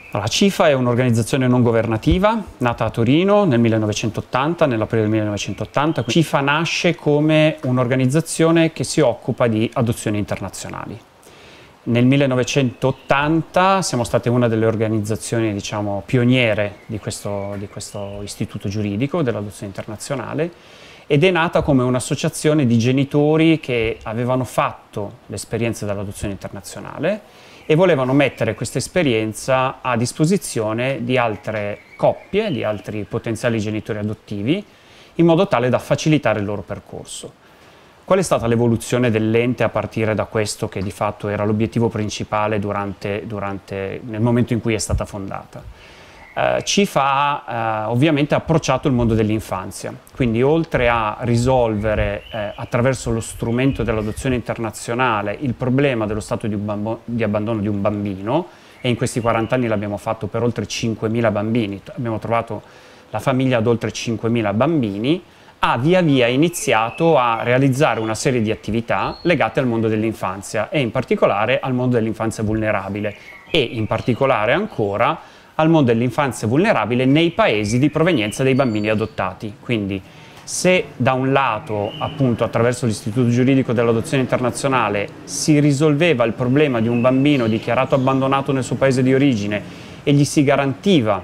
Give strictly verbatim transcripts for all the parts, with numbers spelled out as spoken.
La CIFA è un'organizzazione non governativa nata a Torino nel millenovecentottanta, nell'aprile del millenovecentottanta. CIFA nasce come un'organizzazione che si occupa di adozioni internazionali. Nel millenovecentottanta siamo state una delle organizzazioni, diciamo, pioniere di questo, di questo istituto giuridico dell'adozione internazionale, ed è nata come un'associazione di genitori che avevano fatto l'esperienza dell'adozione internazionale e volevano mettere questa esperienza a disposizione di altre coppie, di altri potenziali genitori adottivi, in modo tale da facilitare il loro percorso. Qual è stata l'evoluzione dell'ente a partire da questo, che di fatto era l'obiettivo principale durante, durante, nel momento in cui è stata fondata? Uh, CIFA ha uh, ovviamente approcciato il mondo dell'infanzia, quindi oltre a risolvere eh, attraverso lo strumento dell'adozione internazionale il problema dello stato di, di abbandono di un bambino, e in questi quaranta anni l'abbiamo fatto per oltre cinquemila bambini, abbiamo trovato la famiglia ad oltre cinquemila bambini, ha via via iniziato a realizzare una serie di attività legate al mondo dell'infanzia e in particolare al mondo dell'infanzia vulnerabile e in particolare ancora al mondo dell'infanzia vulnerabile nei paesi di provenienza dei bambini adottati. Quindi se da un lato, appunto, attraverso l'Istituto Giuridico dell'Adozione Internazionale si risolveva il problema di un bambino dichiarato abbandonato nel suo paese di origine e gli si garantiva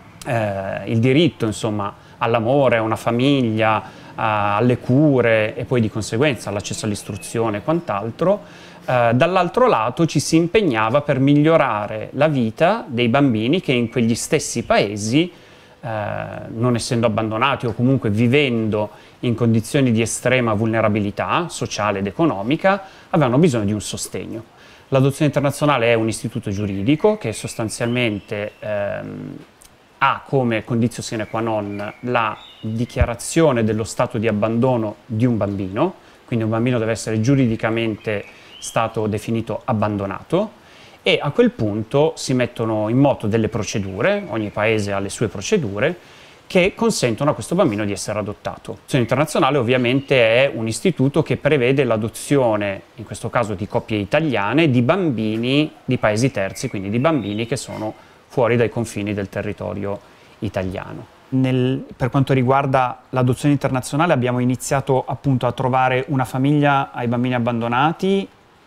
eh, il diritto, insomma, all'amore, a una famiglia, a, alle cure e poi di conseguenza all'accesso all'istruzione e quant'altro, Uh, dall'altro lato ci si impegnava per migliorare la vita dei bambini che in quegli stessi paesi, uh, non essendo abbandonati o comunque vivendo in condizioni di estrema vulnerabilità sociale ed economica, avevano bisogno di un sostegno. L'adozione internazionale è un istituto giuridico che sostanzialmente ehm, ha come conditio sine qua non la dichiarazione dello stato di abbandono di un bambino, quindi un bambino deve essere giuridicamente stato definito abbandonato, e a quel punto si mettono in moto delle procedure, ogni paese ha le sue procedure, che consentono a questo bambino di essere adottato. L'adozione internazionale ovviamente è un istituto che prevede l'adozione, in questo caso di coppie italiane, di bambini di paesi terzi, quindi di bambini che sono fuori dai confini del territorio italiano. Nel, per quanto riguarda l'adozione internazionale abbiamo iniziato appunto a trovare una famiglia ai bambini abbandonati.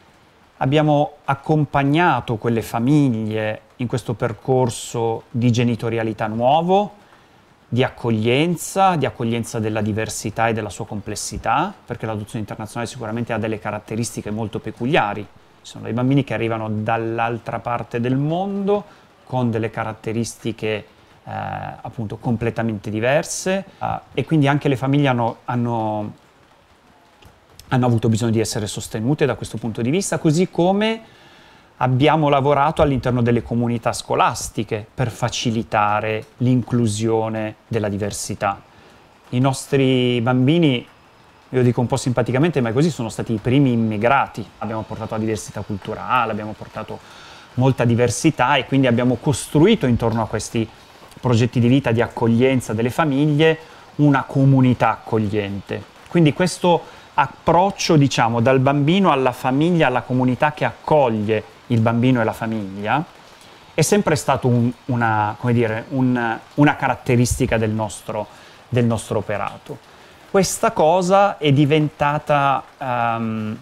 Abbiamo accompagnato quelle famiglie in questo percorso di genitorialità nuovo, di accoglienza, di accoglienza della diversità e della sua complessità, perché l'adozione internazionale sicuramente ha delle caratteristiche molto peculiari. Ci sono dei bambini che arrivano dall'altra parte del mondo con delle caratteristiche eh, appunto completamente diverse eh, e quindi anche le famiglie hanno, hanno hanno avuto bisogno di essere sostenute da questo punto di vista, così come abbiamo lavorato all'interno delle comunità scolastiche per facilitare l'inclusione della diversità. I nostri bambini, io dico un po' simpaticamente, ma è così, sono stati i primi immigrati. Abbiamo portato la diversità culturale, abbiamo portato molta diversità e quindi abbiamo costruito intorno a questi progetti di vita di accoglienza delle famiglie una comunità accogliente. Quindi questo approccio, diciamo, dal bambino alla famiglia, alla comunità che accoglie il bambino e la famiglia, è sempre stato un, una, come dire, un, una caratteristica del nostro, del nostro operato. Questa cosa è diventata, um,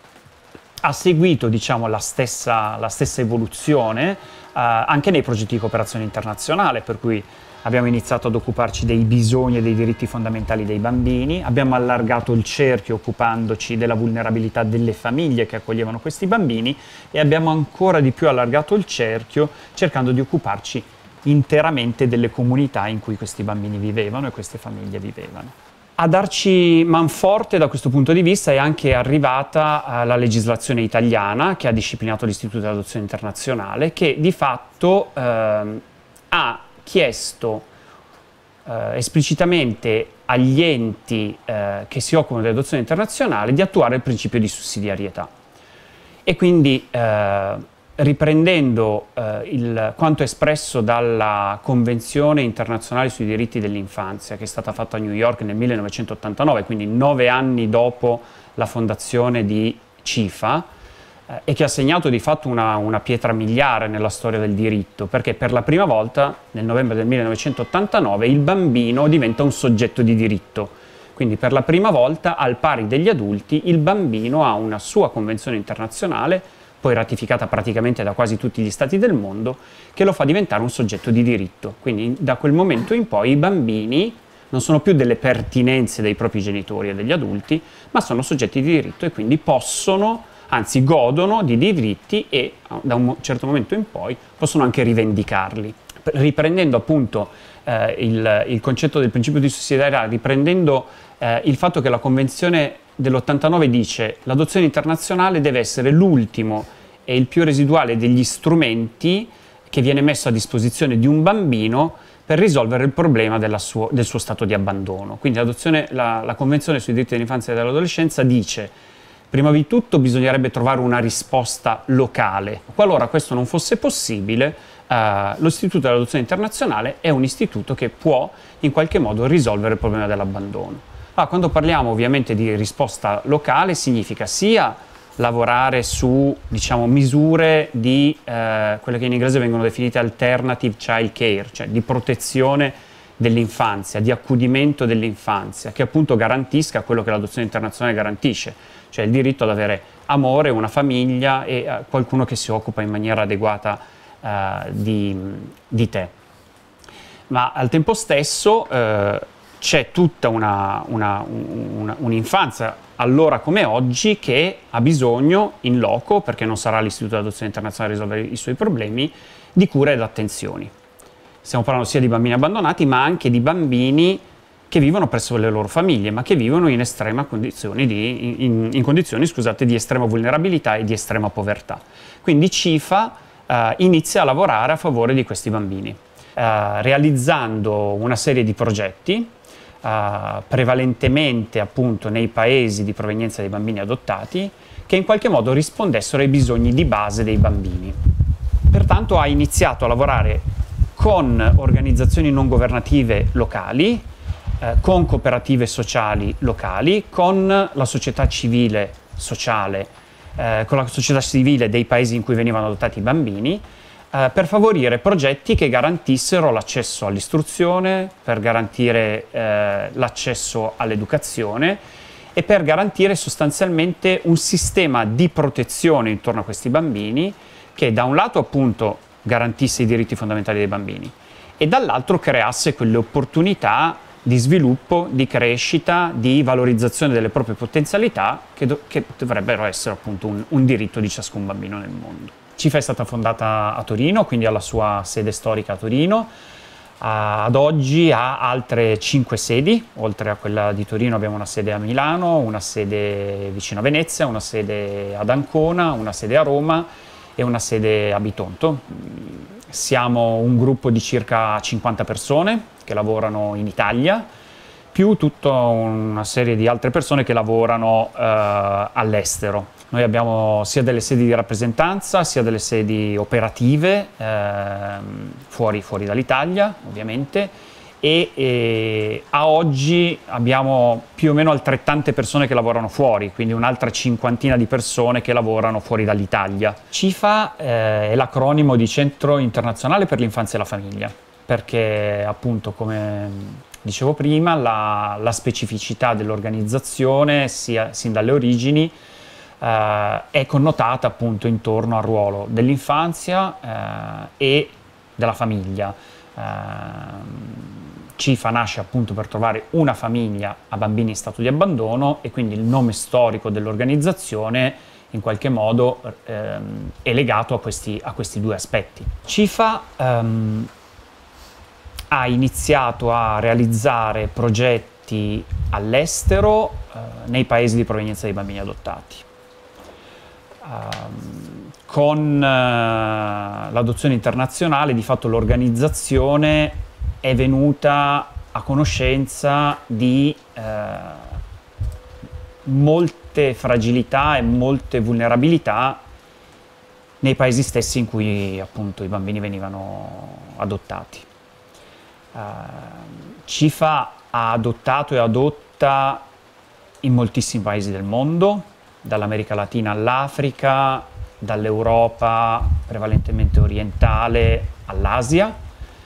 ha seguito, diciamo, la stessa, la stessa evoluzione uh, anche nei progetti di cooperazione internazionale, per cui abbiamo iniziato ad occuparci dei bisogni e dei diritti fondamentali dei bambini, abbiamo allargato il cerchio occupandoci della vulnerabilità delle famiglie che accoglievano questi bambini e abbiamo ancora di più allargato il cerchio cercando di occuparci interamente delle comunità in cui questi bambini vivevano e queste famiglie vivevano. A darci manforte da questo punto di vista è anche arrivata la legislazione italiana che ha disciplinato l'Istituto dell'Adozione Internazionale, che di fatto eh, ha chiesto eh, esplicitamente agli enti eh, che si occupano dell'adozione internazionale di attuare il principio di sussidiarietà. E quindi, eh, riprendendo eh, il, quanto espresso dalla Convenzione internazionale sui diritti dell'infanzia, che è stata fatta a New York nel millenovecentottantanove, quindi nove anni dopo la fondazione di CIFA, eh, e che ha segnato di fatto una, una pietra miliare nella storia del diritto, perché per la prima volta, nel novembre del millenovecentottantanove, il bambino diventa un soggetto di diritto. Quindi per la prima volta, al pari degli adulti, il bambino ha una sua convenzione internazionale, poi ratificata praticamente da quasi tutti gli stati del mondo, che lo fa diventare un soggetto di diritto. Quindi da quel momento in poi i bambini non sono più delle pertinenze dei propri genitori e degli adulti, ma sono soggetti di diritto e quindi possono, anzi godono di diritti e da un certo momento in poi possono anche rivendicarli. Riprendendo appunto eh, il, il concetto del principio di sussidiarietà, riprendendo eh, il fatto che la Convenzione dell'ottantanove dice l'adozione internazionale deve essere l'ultimo e il più residuale degli strumenti che viene messo a disposizione di un bambino per risolvere il problema della suo, del suo stato di abbandono. Quindi la, la Convenzione sui diritti dell'infanzia e dell'adolescenza dice: prima di tutto bisognerebbe trovare una risposta locale. Qualora questo non fosse possibile, eh, l'Istituto dell'Adozione Internazionale è un istituto che può in qualche modo risolvere il problema dell'abbandono. Ah, quando parliamo ovviamente di risposta locale significa sia lavorare su, diciamo, misure di eh, quelle che in inglese vengono definite alternative child care, cioè di protezione dell'infanzia, di accudimento dell'infanzia, che appunto garantisca quello che l'adozione internazionale garantisce, cioè il diritto ad avere amore, una famiglia e eh, qualcuno che si occupa in maniera adeguata eh, di, di te. Ma al tempo stesso eh, c'è tutta una, una, una, un'infanzia, allora come oggi, che ha bisogno in loco, perché non sarà l'Istituto dell'Adozione Internazionale a risolvere i suoi problemi, di cura ed attenzioni. Stiamo parlando sia di bambini abbandonati, ma anche di bambini che vivono presso le loro famiglie, ma che vivono in estrema condizioni di, in, in condizioni, scusate, di estrema vulnerabilità e di estrema povertà. Quindi CIFA eh, inizia a lavorare a favore di questi bambini, eh, realizzando una serie di progetti, Uh, prevalentemente appunto nei paesi di provenienza dei bambini adottati, che in qualche modo rispondessero ai bisogni di base dei bambini. Pertanto ha iniziato a lavorare con organizzazioni non governative locali, eh, con cooperative sociali locali, con la società civile sociale, eh, con la società civile dei paesi in cui venivano adottati i bambini, Uh, per favorire progetti che garantissero l'accesso all'istruzione, per garantire eh, l'accesso all'educazione e per garantire sostanzialmente un sistema di protezione intorno a questi bambini che da un lato appunto garantisse i diritti fondamentali dei bambini e dall'altro creasse quelle opportunità di sviluppo, di crescita, di valorizzazione delle proprie potenzialità che, do che dovrebbero essere appunto un, un diritto di ciascun bambino nel mondo. CIFA è stata fondata a Torino, quindi ha la sua sede storica a Torino. Ad oggi ha altre cinque sedi, oltre a quella di Torino abbiamo una sede a Milano, una sede vicino a Venezia, una sede ad Ancona, una sede a Roma e una sede a Bitonto. Siamo un gruppo di circa cinquanta persone che lavorano in Italia, più tutta una serie di altre persone che lavorano eh, all'estero. Noi abbiamo sia delle sedi di rappresentanza, sia delle sedi operative eh, fuori, fuori dall'Italia, ovviamente, e, e a oggi abbiamo più o meno altrettante persone che lavorano fuori, quindi un'altra cinquantina di persone che lavorano fuori dall'Italia. CIFA eh, è l'acronimo di Centro Internazionale per l'Infanzia e la Famiglia, perché appunto, come dicevo prima, la, la specificità dell'organizzazione, sia sin dalle origini, Uh, è connotata appunto intorno al ruolo dell'infanzia uh, e della famiglia. Uh, CIFA nasce appunto per trovare una famiglia a bambini in stato di abbandono e quindi il nome storico dell'organizzazione in qualche modo um, è legato a questi, a questi due aspetti. CIFA um, ha iniziato a realizzare progetti all'estero uh, nei paesi di provenienza dei bambini adottati. Uh, con uh, l'adozione internazionale di fatto l'organizzazione è venuta a conoscenza di uh, molte fragilità e molte vulnerabilità nei paesi stessi in cui appunto i bambini venivano adottati. Uh, CIFA ha adottato e adotta in moltissimi paesi del mondo, dall'America Latina all'Africa, dall'Europa prevalentemente orientale all'Asia,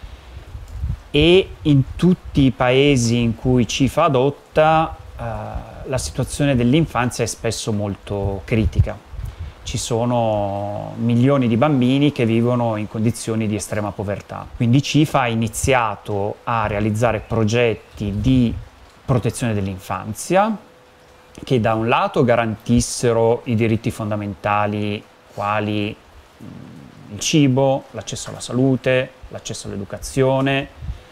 e in tutti i paesi in cui Cifa adotta eh, la situazione dell'infanzia è spesso molto critica. Ci sono milioni di bambini che vivono in condizioni di estrema povertà. Quindi Cifa ha iniziato a realizzare progetti di protezione dell'infanzia che da un lato garantissero i diritti fondamentali quali il cibo, l'accesso alla salute, l'accesso all'educazione,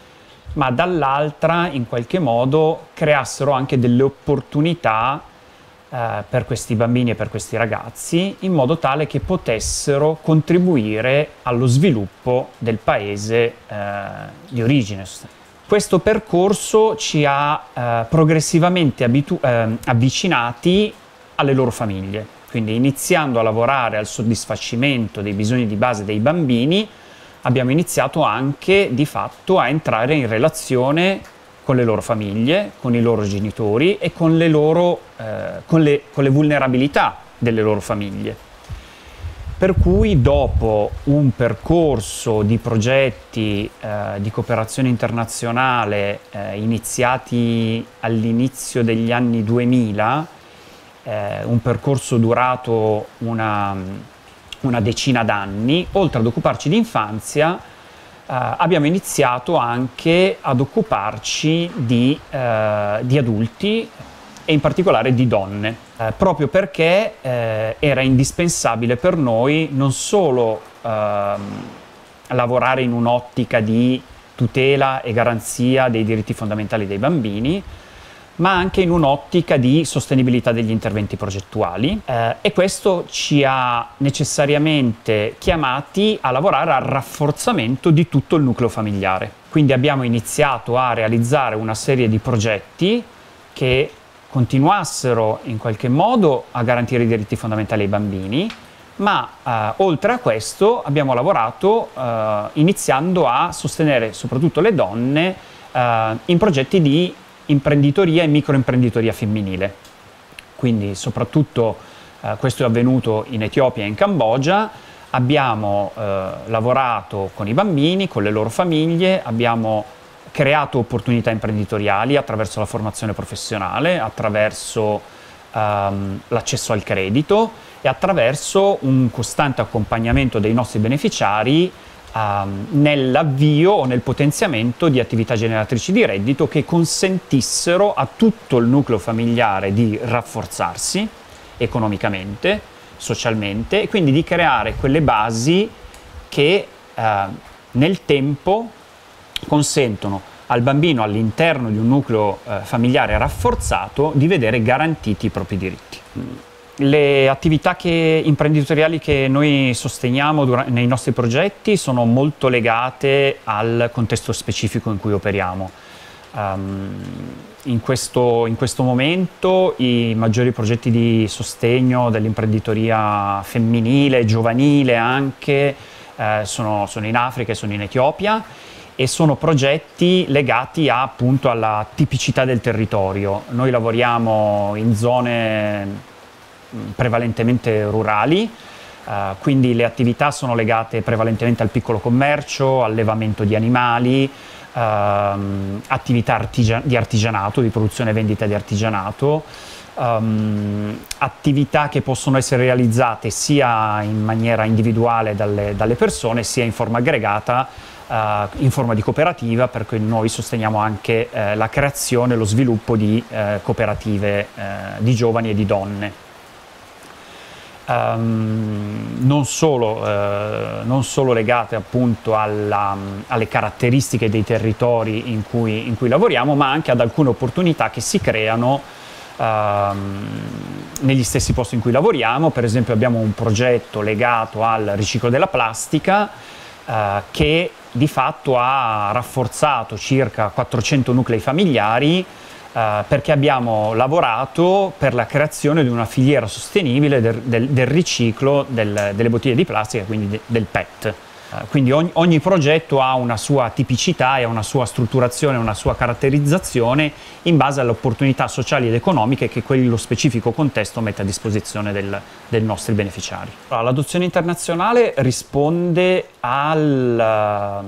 ma dall'altra in qualche modo creassero anche delle opportunità eh, per questi bambini e per questi ragazzi, in modo tale che potessero contribuire allo sviluppo del paese eh, di origine. Questo percorso ci ha eh, progressivamente abitu- eh, avvicinati alle loro famiglie, quindi iniziando a lavorare al soddisfacimento dei bisogni di base dei bambini, abbiamo iniziato anche di fatto a entrare in relazione con le loro famiglie, con i loro genitori e con le, loro, eh, con le, con le vulnerabilità delle loro famiglie. Per cui dopo un percorso di progetti eh, di cooperazione internazionale eh, iniziati all'inizio degli anni duemila, eh, un percorso durato una, una decina d'anni, oltre ad occuparci di infanzia, eh, abbiamo iniziato anche ad occuparci di, eh, di adulti e in particolare di donne, eh, proprio perché eh, era indispensabile per noi non solo eh, lavorare in un'ottica di tutela e garanzia dei diritti fondamentali dei bambini, ma anche in un'ottica di sostenibilità degli interventi progettuali, eh, e questo ci ha necessariamente chiamati a lavorare al rafforzamento di tutto il nucleo familiare. Quindi abbiamo iniziato a realizzare una serie di progetti che continuassero in qualche modo a garantire i diritti fondamentali ai bambini, ma eh, oltre a questo abbiamo lavorato eh, iniziando a sostenere soprattutto le donne eh, in progetti di imprenditoria e microimprenditoria femminile. Quindi soprattutto eh, questo è avvenuto in Etiopia e in Cambogia. Abbiamo eh, lavorato con i bambini, con le loro famiglie, abbiamo creato opportunità imprenditoriali attraverso la formazione professionale, attraverso ehm, l'accesso al credito e attraverso un costante accompagnamento dei nostri beneficiari ehm, nell'avvio o nel potenziamento di attività generatrici di reddito che consentissero a tutto il nucleo familiare di rafforzarsi economicamente, socialmente, e quindi di creare quelle basi che eh, nel tempo consentono al bambino all'interno di un nucleo eh, familiare rafforzato di vedere garantiti i propri diritti. Le attività che, imprenditoriali che noi sosteniamo nei nostri progetti sono molto legate al contesto specifico in cui operiamo. Um, in, questo, in questo momento i maggiori progetti di sostegno dell'imprenditoria femminile, giovanile anche, eh, sono, sono in Africa e sono in Etiopia, e sono progetti legati a, appunto alla tipicità del territorio. Noi lavoriamo in zone prevalentemente rurali, eh, quindi le attività sono legate prevalentemente al piccolo commercio, allevamento di animali, ehm, attività artigia- di artigianato, di produzione e vendita di artigianato, ehm, attività che possono essere realizzate sia in maniera individuale dalle, dalle persone, sia in forma aggregata, Uh, in forma di cooperativa, per cui noi sosteniamo anche uh, la creazione e lo sviluppo di uh, cooperative uh, di giovani e di donne. Um, non, solo, uh, non solo legate appunto alla, alle caratteristiche dei territori in cui, in cui lavoriamo, ma anche ad alcune opportunità che si creano uh, negli stessi posti in cui lavoriamo. Per esempio abbiamo un progetto legato al riciclo della plastica uh, che di fatto ha rafforzato circa quattrocento nuclei familiari, eh, perché abbiamo lavorato per la creazione di una filiera sostenibile del, del, del riciclo del, delle bottiglie di plastica, quindi de, del P E T. Uh, quindi ogni, ogni progetto ha una sua tipicità e una sua strutturazione, una sua caratterizzazione in base alle opportunità sociali ed economiche che quello specifico contesto mette a disposizione del, dei nostri beneficiari. Allora, l'adozione internazionale risponde al,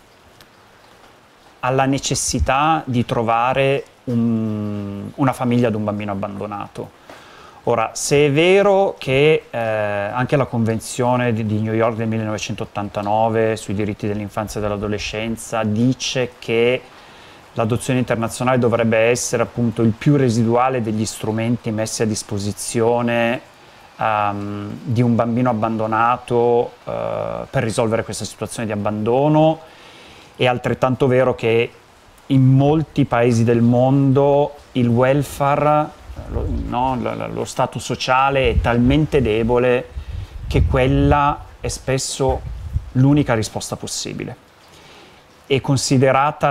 alla necessità di trovare un, una famiglia ad un bambino abbandonato. Ora, se è vero che eh, anche la Convenzione di, di New York del millenovecentottantanove sui diritti dell'infanzia e dell'adolescenza dice che l'adozione internazionale dovrebbe essere appunto il più residuale degli strumenti messi a disposizione um, di un bambino abbandonato uh, per risolvere questa situazione di abbandono, è altrettanto vero che in molti paesi del mondo il welfare, Lo, no, lo, lo stato sociale è talmente debole che quella è spesso l'unica risposta possibile. È considerata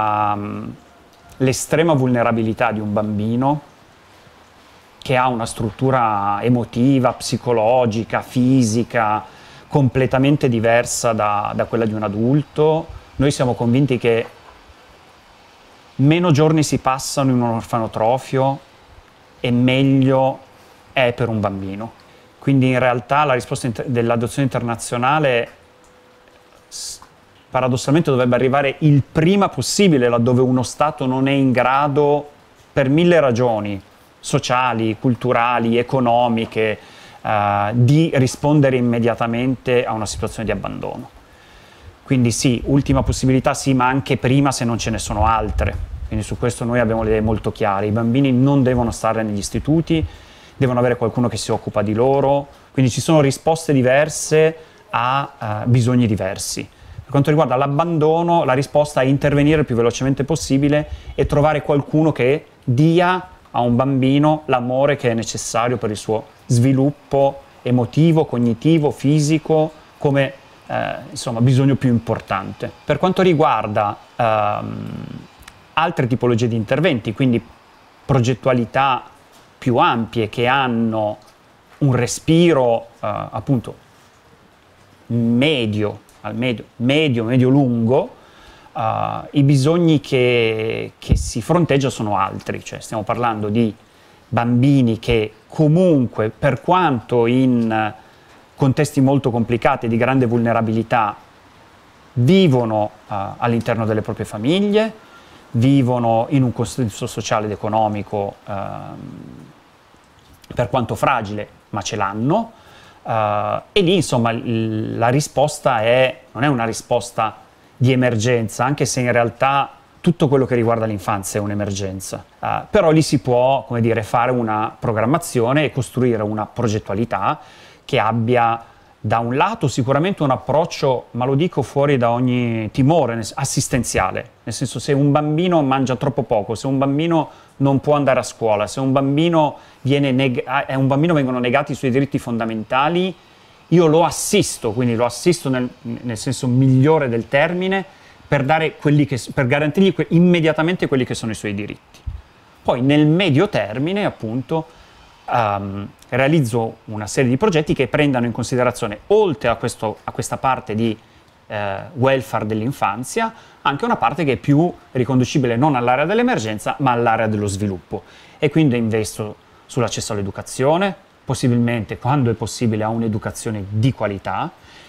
l'estrema vulnerabilità di un bambino che ha una struttura emotiva, psicologica, fisica completamente diversa da, da quella di un adulto. Noi siamo convinti che meno giorni si passano in un orfanotrofio e meglio è per un bambino. Quindi in realtà la risposta inter- dell'adozione internazionale paradossalmente dovrebbe arrivare il prima possibile laddove uno Stato non è in grado, per mille ragioni sociali, culturali, economiche, eh, di rispondere immediatamente a una situazione di abbandono. Quindi sì, ultima possibilità sì, ma anche prima se non ce ne sono altre. Quindi su questo noi abbiamo le idee molto chiare. I bambini non devono stare negli istituti, devono avere qualcuno che si occupa di loro, quindi ci sono risposte diverse a uh, bisogni diversi. Per quanto riguarda l'abbandono, la risposta è intervenire il più velocemente possibile e trovare qualcuno che dia a un bambino l'amore che è necessario per il suo sviluppo emotivo, cognitivo, fisico, come eh, insomma, bisogno più importante. Per quanto riguarda ehm, altre tipologie di interventi, quindi progettualità più ampie che hanno un respiro eh, appunto medio, al medio, medio, medio-lungo, uh, i bisogni che, che si fronteggia sono altri, cioè stiamo parlando di bambini che comunque, per quanto in contesti molto complicati e di grande vulnerabilità, vivono uh, all'interno delle proprie famiglie, vivono in un contesto sociale ed economico uh, per quanto fragile, ma ce l'hanno. Uh, e lì insomma l- la risposta è, non è una risposta di emergenza, anche se in realtà tutto quello che riguarda l'infanzia è un'emergenza, uh, però lì si può, come dire, fare una programmazione e costruire una progettualità che abbia da un lato sicuramente un approccio, ma lo dico fuori da ogni timore, assistenziale, nel senso, se un bambino mangia troppo poco, se un bambino non può andare a scuola, se un bambino, viene neg- a un bambino vengono negati i suoi diritti fondamentali, io lo assisto, quindi lo assisto nel, nel senso migliore del termine, per, dare quelli che, per garantirgli que- immediatamente quelli che sono i suoi diritti. Poi nel medio termine, appunto, um, realizzo una serie di progetti che prendano in considerazione, oltre a, questo, a questa parte di eh, welfare dell'infanzia, anche una parte che è più riconducibile non all'area dell'emergenza, ma all'area dello sviluppo. E quindi investo sull'accesso all'educazione, possibilmente, quando è possibile, a un'educazione di qualità,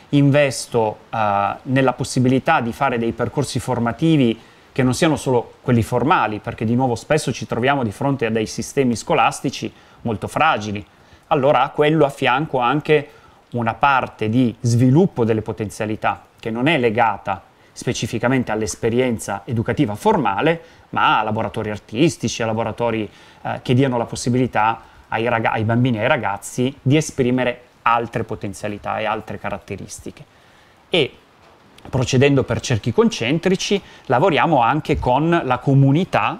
investo eh, nella possibilità di fare dei percorsi formativi che non siano solo quelli formali, perché di nuovo spesso ci troviamo di fronte a dei sistemi scolastici molto fragili. Allora a quello affianco anche una parte di sviluppo delle potenzialità che non è legata specificamente all'esperienza educativa formale, ma a laboratori artistici, a laboratori eh, che diano la possibilità ai, raga- ai bambini e ai ragazzi di esprimere altre potenzialità e altre caratteristiche. E procedendo per cerchi concentrici, lavoriamo anche con la comunità,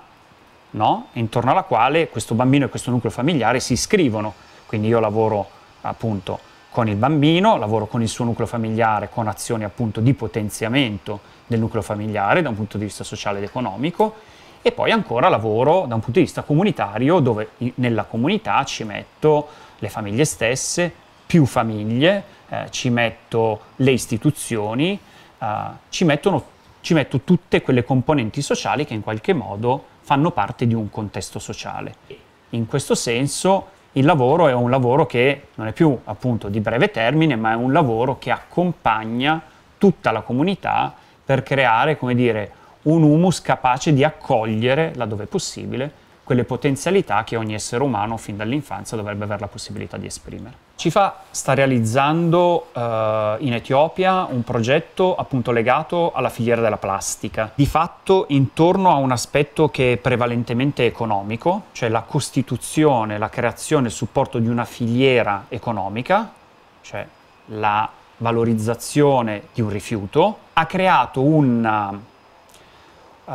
no? Intorno alla quale questo bambino e questo nucleo familiare si iscrivono. Quindi io lavoro appunto con il bambino, lavoro con il suo nucleo familiare, con azioni appunto di potenziamento del nucleo familiare da un punto di vista sociale ed economico, e poi ancora lavoro da un punto di vista comunitario, dove nella comunità ci metto le famiglie stesse, più famiglie, eh, ci metto le istituzioni, eh, ci, mettono, ci metto tutte quelle componenti sociali che in qualche modo fanno parte di un contesto sociale. In questo senso il lavoro è un lavoro che non è più appunto di breve termine, ma è un lavoro che accompagna tutta la comunità per creare, come dire, un humus capace di accogliere, laddove possibile, quelle potenzialità che ogni essere umano fin dall'infanzia dovrebbe avere la possibilità di esprimere. CIFA sta realizzando eh, in Etiopia un progetto appunto legato alla filiera della plastica, di fatto intorno a un aspetto che è prevalentemente economico, cioè la costituzione, la creazione, il supporto di una filiera economica, cioè la valorizzazione di un rifiuto, ha creato una, uh,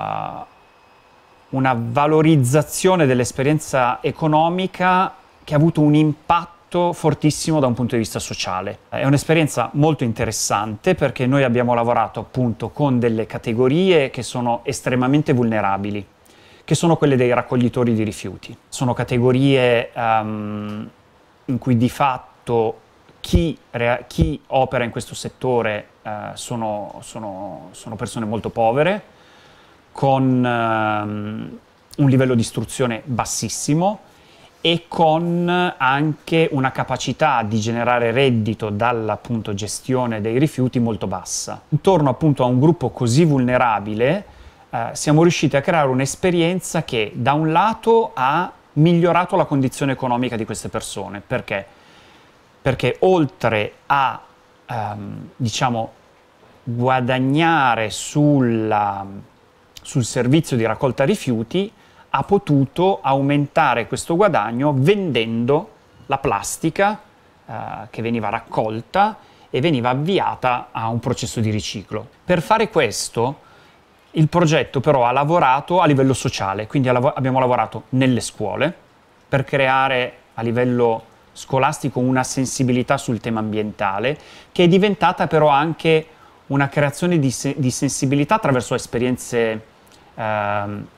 una valorizzazione dell'esperienza economica che ha avuto un impatto fortissimo da un punto di vista sociale. È un'esperienza molto interessante perché noi abbiamo lavorato appunto con delle categorie che sono estremamente vulnerabili, che sono quelle dei raccoglitori di rifiuti. Sono categorie um, in cui di fatto chi, chi opera in questo settore uh, sono, sono, sono persone molto povere, con um, un livello di istruzione bassissimo e con anche una capacità di generare reddito dalla appunto gestione dei rifiuti molto bassa. Intorno appunto a un gruppo così vulnerabile eh, siamo riusciti a creare un'esperienza che da un lato ha migliorato la condizione economica di queste persone. Perché? Perché oltre a ehm, diciamo guadagnare sulla, sul servizio di raccolta rifiuti, ha potuto aumentare questo guadagno vendendo la plastica eh, che veniva raccolta e veniva avviata a un processo di riciclo. Per fare questo il progetto però ha lavorato a livello sociale, quindi abbiamo lavorato nelle scuole per creare a livello scolastico una sensibilità sul tema ambientale, che è diventata però anche una creazione di, se di sensibilità attraverso esperienze eh,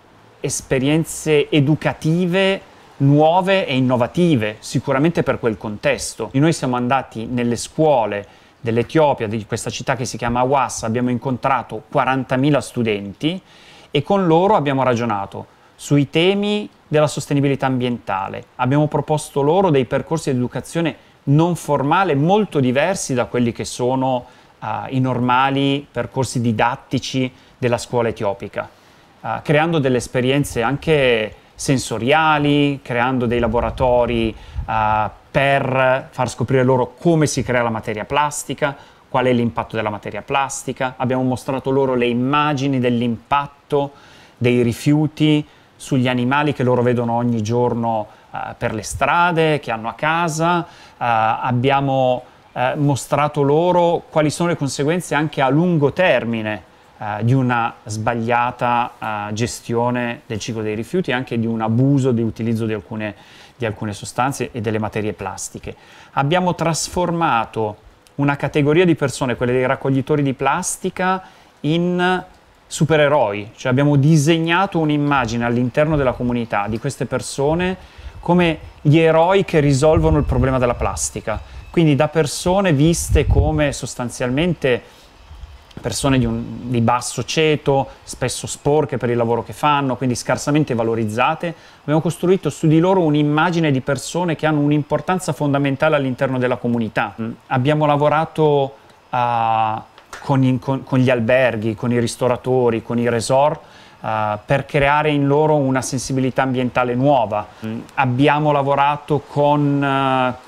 esperienze educative nuove e innovative, sicuramente per quel contesto. Noi siamo andati nelle scuole dell'Etiopia, di questa città che si chiama Awassa, abbiamo incontrato quarantamila studenti e con loro abbiamo ragionato sui temi della sostenibilità ambientale. Abbiamo proposto loro dei percorsi di educazione non formale molto diversi da quelli che sono uh, i normali percorsi didattici della scuola etiopica. Uh, creando delle esperienze anche sensoriali, creando dei laboratori uh, per far scoprire loro come si crea la materia plastica, qual è l'impatto della materia plastica. Abbiamo mostrato loro le immagini dell'impatto dei rifiuti sugli animali che loro vedono ogni giorno uh, per le strade, che hanno a casa. Uh, abbiamo uh, mostrato loro quali sono le conseguenze anche a lungo termine Uh, di una sbagliata uh, gestione del ciclo dei rifiuti e anche di un abuso di utilizzo di alcune, di alcune sostanze e delle materie plastiche. Abbiamo trasformato una categoria di persone, quelle dei raccoglitori di plastica, in supereroi, cioè abbiamo disegnato un'immagine all'interno della comunità di queste persone come gli eroi che risolvono il problema della plastica, quindi da persone viste come sostanzialmente persone di, un, di basso ceto, spesso sporche per il lavoro che fanno, quindi scarsamente valorizzate. Abbiamo costruito su di loro un'immagine di persone che hanno un'importanza fondamentale all'interno della comunità. Abbiamo lavorato uh, con, in, con, con gli alberghi, con i ristoratori, con i resort, uh, per creare in loro una sensibilità ambientale nuova. Abbiamo lavorato con, uh,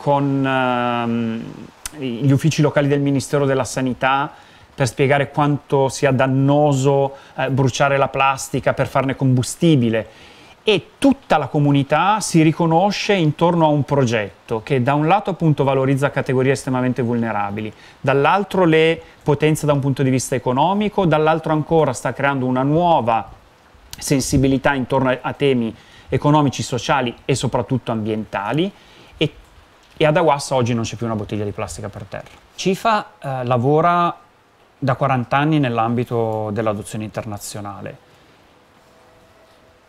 con uh, gli uffici locali del Ministero della Sanità per spiegare quanto sia dannoso eh, bruciare la plastica per farne combustibile, e tutta la comunità si riconosce intorno a un progetto che da un lato appunto valorizza categorie estremamente vulnerabili, dall'altro le potenzia da un punto di vista economico, dall'altro ancora sta creando una nuova sensibilità intorno a, a temi economici, sociali e soprattutto ambientali, e, e ad Awassa oggi non c'è più una bottiglia di plastica per terra. CIFA eh, lavora da quaranta anni nell'ambito dell'adozione internazionale,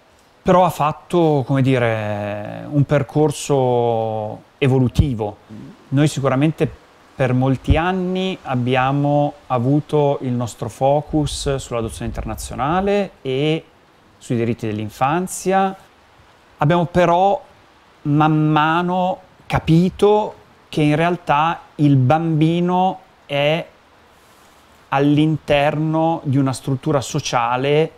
però ha fatto, come dire, un percorso evolutivo. Noi sicuramente per molti anni abbiamo avuto il nostro focus sull'adozione internazionale e sui diritti dell'infanzia. Abbiamo però man mano capito che in realtà il bambino è all'interno di una struttura sociale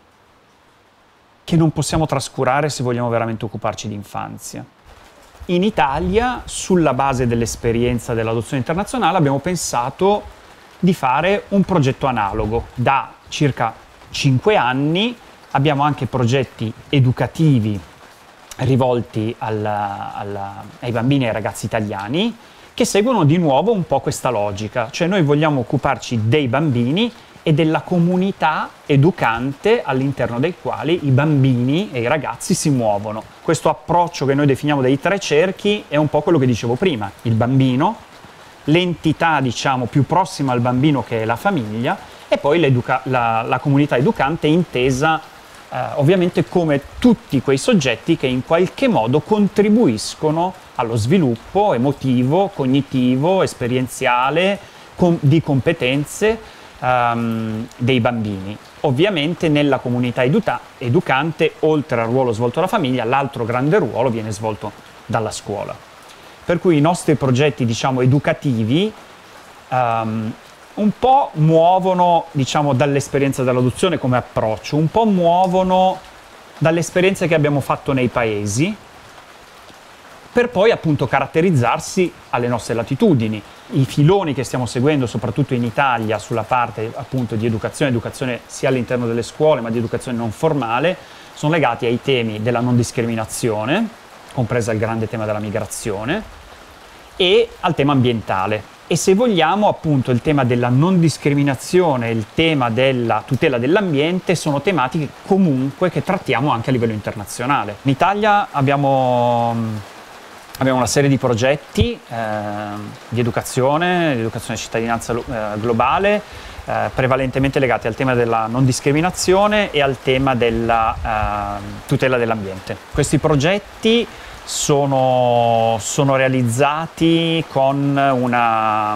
che non possiamo trascurare se vogliamo veramente occuparci di infanzia. In Italia, sulla base dell'esperienza dell'adozione internazionale, abbiamo pensato di fare un progetto analogo. Da circa cinque anni abbiamo anche progetti educativi rivolti alla, alla, ai bambini e ai ragazzi italiani, che seguono di nuovo un po' questa logica, cioè noi vogliamo occuparci dei bambini e della comunità educante all'interno dei quali i bambini e i ragazzi si muovono. Questo approccio che noi definiamo dei tre cerchi è un po' quello che dicevo prima: il bambino, l'entità diciamo più prossima al bambino che è la famiglia, e poi la, la comunità educante intesa eh, ovviamente come tutti quei soggetti che in qualche modo contribuiscono allo sviluppo emotivo, cognitivo, esperienziale, com- di competenze um, dei bambini. Ovviamente nella comunità educa- educante, oltre al ruolo svolto dalla famiglia, l'altro grande ruolo viene svolto dalla scuola. Per cui i nostri progetti, diciamo, educativi um, un po' muovono, diciamo, dall'esperienza dell'adozione come approccio, un po' muovono dalle esperienze che abbiamo fatto nei paesi, per poi appunto caratterizzarsi alle nostre latitudini. I filoni che stiamo seguendo, soprattutto in Italia, sulla parte appunto di educazione, educazione sia all'interno delle scuole, ma di educazione non formale, sono legati ai temi della non discriminazione, compresa il grande tema della migrazione, e al tema ambientale. E se vogliamo, appunto, il tema della non discriminazione e il tema della tutela dell'ambiente sono tematiche comunque che trattiamo anche a livello internazionale. In Italia abbiamo, abbiamo una serie di progetti eh, di educazione, di educazione e cittadinanza eh, globale, eh, prevalentemente legati al tema della non discriminazione e al tema della eh, tutela dell'ambiente. Questi progetti Sono, sono realizzati con una,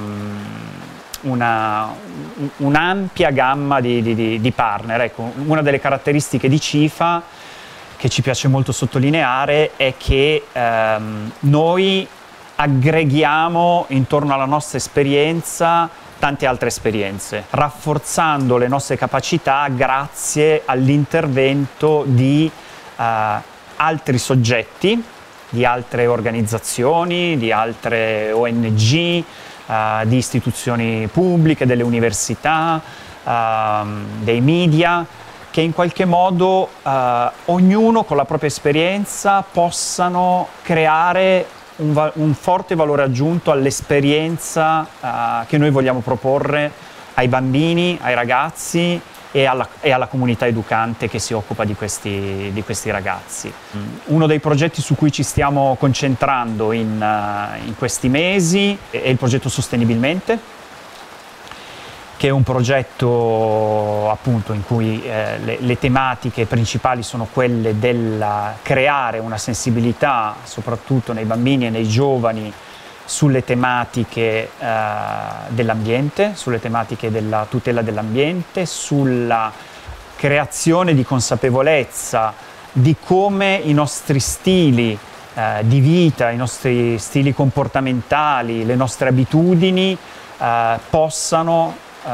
una, un'ampia gamma di, di, di partner. Ecco, una delle caratteristiche di CIFA che ci piace molto sottolineare è che ehm, noi aggreghiamo intorno alla nostra esperienza tante altre esperienze, rafforzando le nostre capacità grazie all'intervento di eh, altri soggetti, di altre organizzazioni, di altre O N G, uh, di istituzioni pubbliche, delle università, uh, dei media, che in qualche modo uh, ognuno con la propria esperienza possano creare un, va- un forte valore aggiunto all'esperienza uh, che noi vogliamo proporre ai bambini, ai ragazzi e alla, e alla comunità educante che si occupa di questi, di questi ragazzi. Uno dei progetti su cui ci stiamo concentrando in, uh, in questi mesi è il progetto Sostenibilmente, che è un progetto appunto in cui eh, le, le tematiche principali sono quelle del creare una sensibilità soprattutto nei bambini e nei giovani sulle tematiche eh, dell'ambiente, sulle tematiche della tutela dell'ambiente, sulla creazione di consapevolezza di come i nostri stili eh, di vita, i nostri stili comportamentali, le nostre abitudini eh, possano, eh,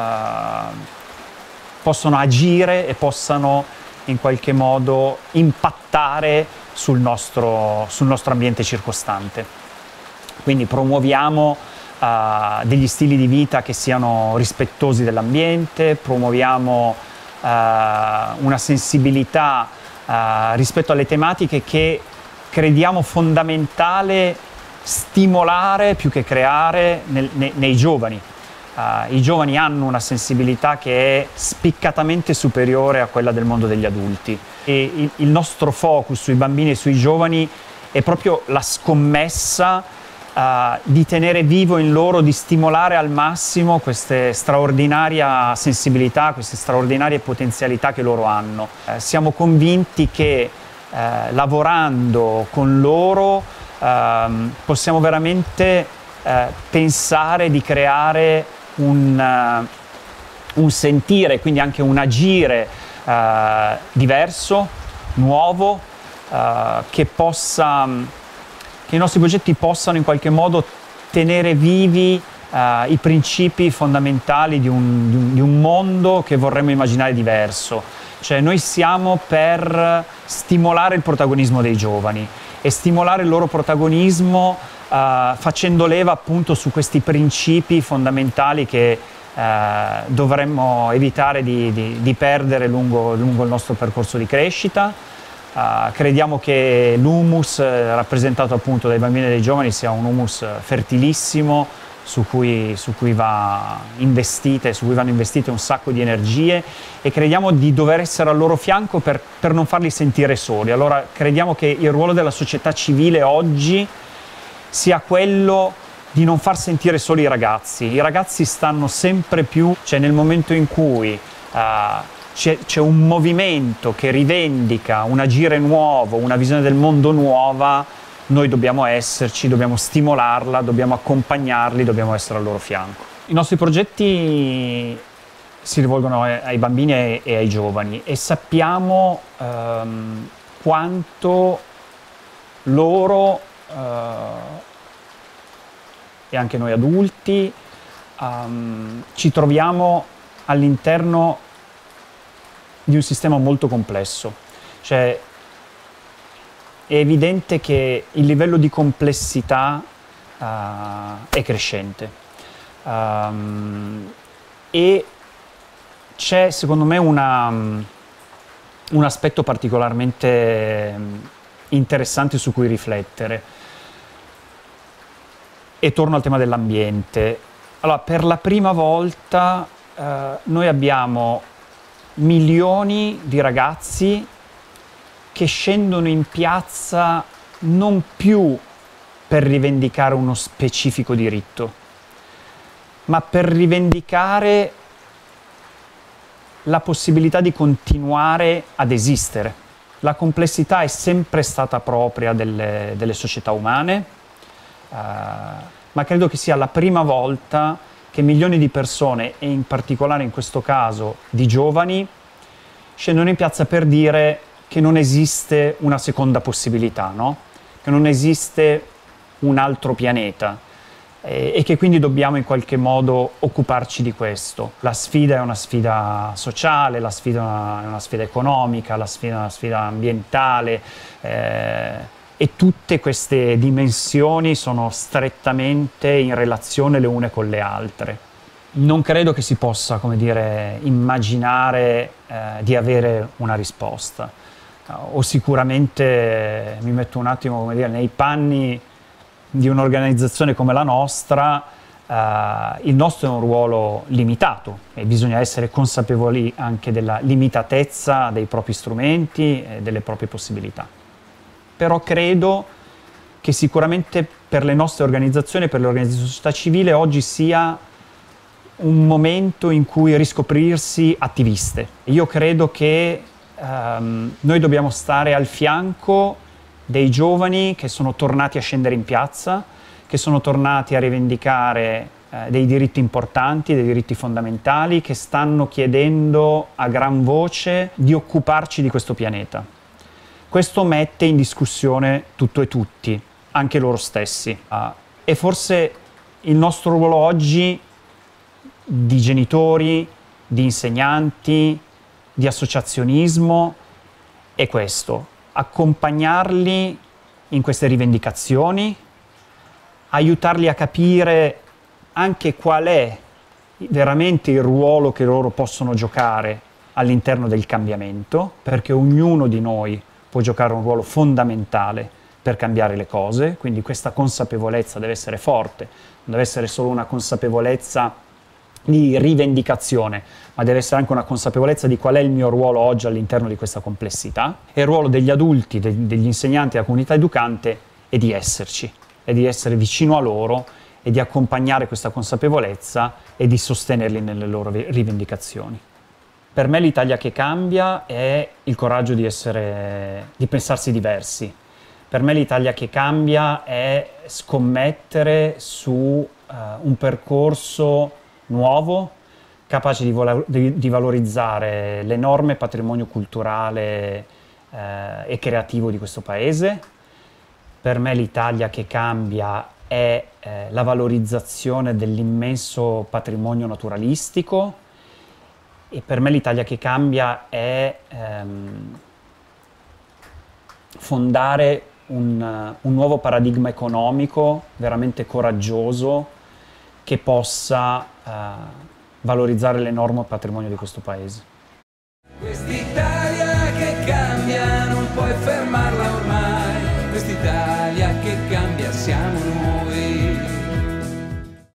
possono agire e possano in qualche modo impattare sul nostro, sul nostro ambiente circostante. Quindi promuoviamo uh, degli stili di vita che siano rispettosi dell'ambiente, promuoviamo uh, una sensibilità uh, rispetto alle tematiche che crediamo fondamentale stimolare più che creare nel, ne, nei giovani. Uh, I giovani hanno una sensibilità che è spiccatamente superiore a quella del mondo degli adulti e il, il nostro focus sui bambini e sui giovani è proprio la scommessa Uh, di tenere vivo in loro, di stimolare al massimo queste straordinaria sensibilità, queste straordinarie potenzialità che loro hanno. Uh, siamo convinti che uh, lavorando con loro uh, possiamo veramente eh, pensare di creare un, uh, un sentire, quindi anche un agire uh, diverso, nuovo, uh, che possa, che i nostri progetti possano in qualche modo tenere vivi Uh, i principi fondamentali di un, di, un, di un mondo che vorremmo immaginare diverso. Cioè noi siamo per stimolare il protagonismo dei giovani e stimolare il loro protagonismo uh, facendo leva appunto su questi principi fondamentali che uh, dovremmo evitare di, di, di perdere lungo, lungo il nostro percorso di crescita. Uh, crediamo che l'humus eh, rappresentato appunto dai bambini e dai giovani sia un humus fertilissimo, Su cui, su cui va investite, su cui vanno investite un sacco di energie, e crediamo di dover essere al loro fianco per, per non farli sentire soli. Allora crediamo che il ruolo della società civile oggi sia quello di non far sentire soli i ragazzi. I ragazzi stanno sempre più, cioè nel momento in cui uh, c'è un movimento che rivendica un agire nuovo, una visione del mondo nuova, noi dobbiamo esserci, dobbiamo stimolarla, dobbiamo accompagnarli, dobbiamo essere al loro fianco. I nostri progetti si rivolgono ai bambini e ai giovani e sappiamo ehm, quanto loro eh, e anche noi adulti ehm, ci troviamo all'interno di un sistema molto complesso. Cioè, è evidente che il livello di complessità uh, è crescente um, e c'è secondo me una, un aspetto particolarmente interessante su cui riflettere, e torno al tema dell'ambiente. Allora, per la prima volta uh, noi abbiamo milioni di ragazzi che scendono in piazza non più per rivendicare uno specifico diritto, ma per rivendicare la possibilità di continuare ad esistere. La complessità è sempre stata propria delle, delle società umane, uh, ma credo che sia la prima volta che milioni di persone, e in particolare in questo caso di giovani, scendono in piazza per dire che non esiste una seconda possibilità, no? Che non esiste un altro pianeta e, e che quindi dobbiamo in qualche modo occuparci di questo. La sfida è una sfida sociale, la sfida è una, è una sfida economica, la sfida è una sfida ambientale eh, e tutte queste dimensioni sono strettamente in relazione le une con le altre. Non credo che si possa, come dire, immaginare eh, di avere una risposta. O sicuramente mi metto un attimo, come dire, nei panni di un'organizzazione come la nostra. Uh, il nostro è un ruolo limitato e bisogna essere consapevoli anche della limitatezza dei propri strumenti e delle proprie possibilità. Però credo che sicuramente per le nostre organizzazioni, per le organizzazioni di società civile, oggi sia un momento in cui riscoprirsi attiviste. Io credo che Um, noi dobbiamo stare al fianco dei giovani che sono tornati a scendere in piazza, che sono tornati a rivendicare uh, dei diritti importanti, dei diritti fondamentali, che stanno chiedendo a gran voce di occuparci di questo pianeta. Questo mette in discussione tutto e tutti, anche loro stessi. Uh, e forse il nostro ruolo oggi di genitori, di insegnanti, di associazionismo è questo: accompagnarli in queste rivendicazioni, aiutarli a capire anche qual è veramente il ruolo che loro possono giocare all'interno del cambiamento, perché ognuno di noi può giocare un ruolo fondamentale per cambiare le cose, quindi questa consapevolezza deve essere forte, non deve essere solo una consapevolezza di rivendicazione, ma deve essere anche una consapevolezza di qual è il mio ruolo oggi all'interno di questa complessità. E il ruolo degli adulti, de- degli insegnanti, della comunità educante è di esserci, è di essere vicino a loro e di accompagnare questa consapevolezza e di sostenerli nelle loro rivendicazioni. Per me l'Italia che cambia è il coraggio di essere, di pensarsi diversi, Per me l'Italia che cambia è scommettere su uh, un percorso nuovo, capace di, di, di valorizzare l'enorme patrimonio culturale uh, e creativo di questo paese. Per me l'Italia che cambia è eh, la valorizzazione dell'immenso patrimonio naturalistico, e per me l'Italia che cambia è ehm, fondare un, un nuovo paradigma economico veramente coraggioso che possa eh, valorizzare l'enorme patrimonio di questo paese.